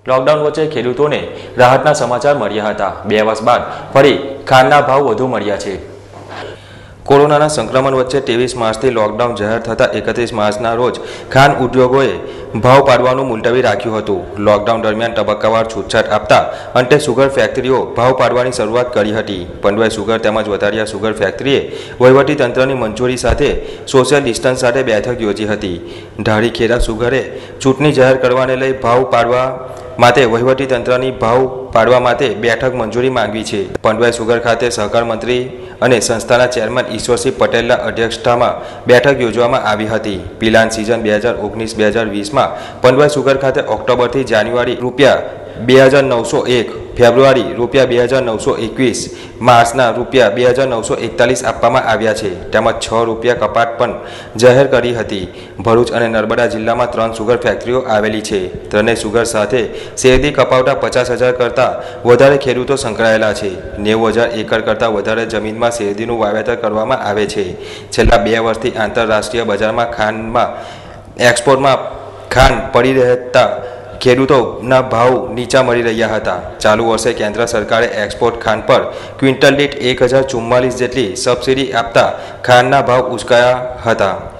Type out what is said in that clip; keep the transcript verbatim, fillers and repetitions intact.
Lockdown वच्चे खेडूतोने राहतना समाचार मळ्या हता। बे वर्ष बाद फरी खांडना भाव वधु मळ्या छे। कोरोना संक्रमण वच्चे तेवीस मार्चथी लॉकडाउन जाहिर थता एकत्रीस मार्चना रोज खान उद्योगोए भाव पाडवानुं मुलतवी राख्युं हतुं। लॉकडाउन दरमियान तबक्कावार छूटछाट आपता अंते सुगर फैक्टरीओ भाव पाडवानी शरूआत करी हती। पंडवाई सुगर तेमज वधारिया सुगर फैक्टरीए वहीवटी तंत्रनी मंजूरी साथे सोशियल डिस्टन्स साथे बैठक योजी हती। ढाळीखेड़ा सुगरे चूंटणी जाहिर करवाने लई भाव पाडवा माटे वहीवटी तंत्रनी भाव पाडवा माटे बैठक मंजूरी मांगवी छे। पंडवाई सुगर खाते सहकार मंत्री અને સંસ્થાના ચેરમેન ઈશ્વરસિંહ પટેલના અધ્યક્ષતામાં બેઠક યોજવામાં આવી હતી। પિલાન સિઝન બે હજાર ઓગણીસ બે હજાર વીસમાં પંડવાઈ સુગર ખાતે ઓક્ટોબરથી જાન્યુઆરી રૂપિયા બે હજાર નવસો એક, ફેબ્રુઆરી રૂપિયા બે હજાર નવસો એકવીસ, માર્ચના રૂપિયા બે હજાર નવસો એકતાલીસ આપવામાં આવ્યા છે। તેમજ છ રૂપિયા કપાત પણ જાહેર કરી હતી। ભરૂચ અને નર્મદા જિલ્લામાં ત્રણ સુગર ફેક્ટરીઓ આવેલી છે। ત્રણેય સુગર સાથે શેરડી કપાવતા પચાસ હજાર કરતાં વધારે ખેડૂતો સંકળાયેલા છે। નેવું હજાર એકર કરતાં વધારે જમીનમાં શેરડીનું વાવેતર કરવામાં આવે છે। છેલ્લા બે વર્ષથી આંતરરાષ્ટ્રીય બજારમાં ખાંડમાં એક્સપોર્ટમાં ખાંડ પડી રહેતા ખેડૂતોના ભાવ નીચા મળી રહ્યા હતા। ચાલુ વર્ષે કેન્દ્ર સરકારે એક્સપોર્ટ ખાંડ પર ક્વિન્ટલ દીઠ એક હજાર ચુમ્માલીસ જેટલી સબસિડી આપતા ખાંડના ભાવ ઉચકાયા હતા।